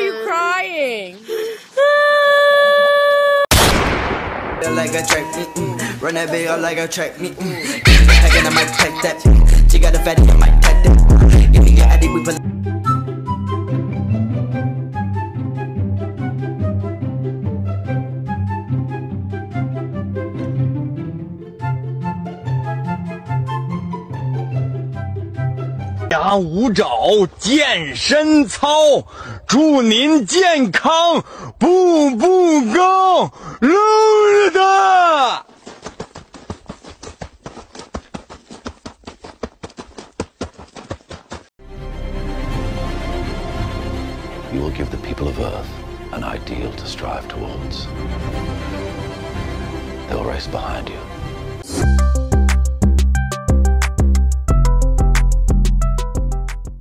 you crying? Like a track, run that big out like a track, packing I might pack that. She got a fatty, I might pack that. Give me your addy, we pull. 舞蹈健身操，祝您健康，步步高，乐的。 You will give the people of Earth an ideal to strive towards. They will race behind you.